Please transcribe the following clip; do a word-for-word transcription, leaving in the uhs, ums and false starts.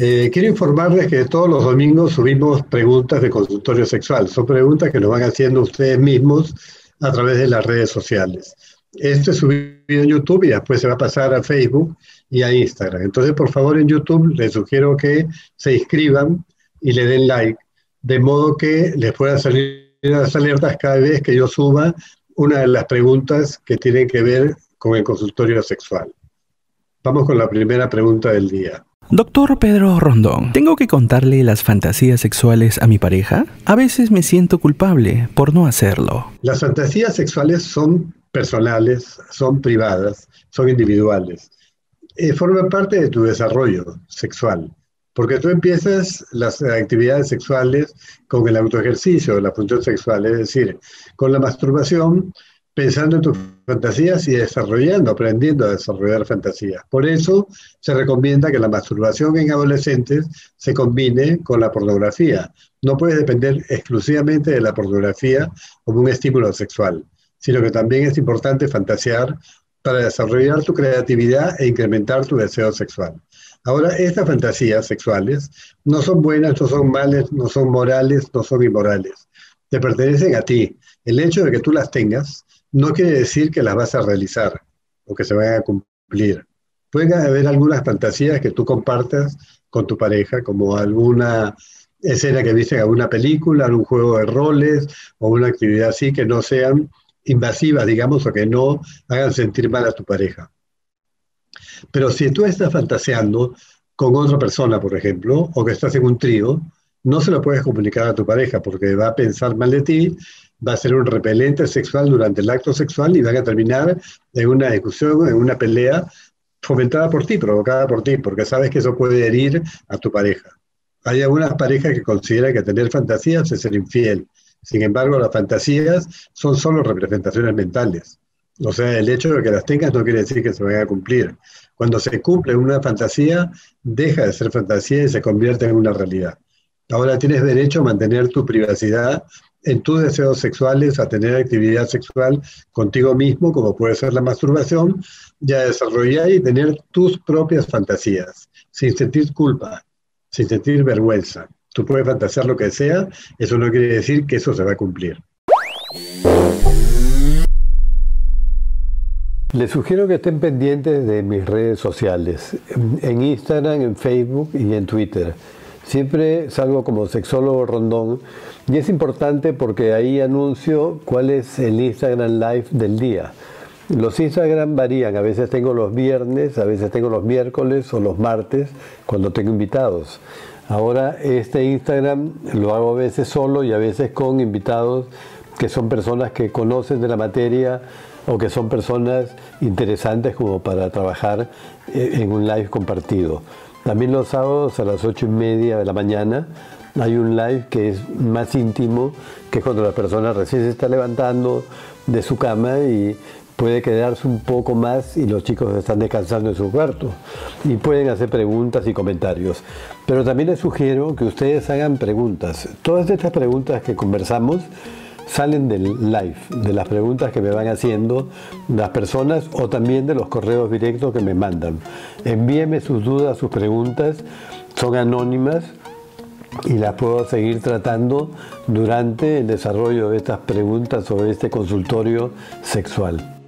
Eh, quiero informarles que todos los domingos subimos preguntas de consultorio sexual. Son preguntas que nos van haciendo ustedes mismos a través de las redes sociales. Este es subido en YouTube y después se va a pasar a Facebook y a Instagram. Entonces, por favor, en YouTube les sugiero que se inscriban y le den like, de modo que les puedan salir las alertas cada vez que yo suba una de las preguntas que tienen que ver con el consultorio sexual. Vamos con la primera pregunta del día. Doctor Pedro Rondón, ¿tengo que contarle las fantasías sexuales a mi pareja? A veces me siento culpable por no hacerlo. Las fantasías sexuales son personales, son privadas, son individuales. Eh, forman parte de tu desarrollo sexual, porque tú empiezas las actividades sexuales con el autoejercicio de la función sexual, es decir, con la masturbación, pensando en tus fantasías y desarrollando, aprendiendo a desarrollar fantasías. Por eso se recomienda que la masturbación en adolescentes se combine con la pornografía. No puedes depender exclusivamente de la pornografía como un estímulo sexual, sino que también es importante fantasear para desarrollar tu creatividad e incrementar tu deseo sexual. Ahora, estas fantasías sexuales no son buenas, no son malas, no son morales, no son inmorales. Te pertenecen a ti. El hecho de que tú las tengas no quiere decir que las vas a realizar o que se vayan a cumplir. Pueden haber algunas fantasías que tú compartas con tu pareja, como alguna escena que viste en alguna película, algún juego de roles o una actividad así que no sean invasivas, digamos, o que no hagan sentir mal a tu pareja. Pero si tú estás fantaseando con otra persona, por ejemplo, o que estás en un trío, no se lo puedes comunicar a tu pareja porque va a pensar mal de ti, va a ser un repelente sexual durante el acto sexual y van a terminar en una discusión, en una pelea fomentada por ti, provocada por ti, porque sabes que eso puede herir a tu pareja. Hay algunas parejas que consideran que tener fantasías es ser infiel. Sin embargo, las fantasías son solo representaciones mentales. O sea, el hecho de que las tengas no quiere decir que se vayan a cumplir. Cuando se cumple una fantasía, deja de ser fantasía y se convierte en una realidad. Ahora tienes derecho a mantener tu privacidad en tus deseos sexuales, a tener actividad sexual contigo mismo, como puede ser la masturbación, y a desarrollar y tener tus propias fantasías, sin sentir culpa, sin sentir vergüenza. Tú puedes fantasear lo que sea, eso no quiere decir que eso se va a cumplir. Les sugiero que estén pendientes de mis redes sociales, en Instagram, en Facebook y en Twitter. Siempre salgo como sexólogo Rondón y es importante porque ahí anuncio cuál es el Instagram Live del día. Los Instagram varían, a veces tengo los viernes, a veces tengo los miércoles o los martes cuando tengo invitados. Ahora este Instagram lo hago a veces solo y a veces con invitados que son personas que conocen de la materia o que son personas interesantes como para trabajar en un live compartido. También los sábados a las ocho y media de la mañana hay un live que es más íntimo, que es cuando la persona recién se está levantando de su cama y puede quedarse un poco más y los chicos están descansando en su cuarto y pueden hacer preguntas y comentarios. Pero también les sugiero que ustedes hagan preguntas. Todas estas preguntas que conversamos salen del live, de las preguntas que me van haciendo las personas o también de los correos directos que me mandan. Envíenme sus dudas, sus preguntas, son anónimas y las puedo seguir tratando durante el desarrollo de estas preguntas sobre este consultorio sexual.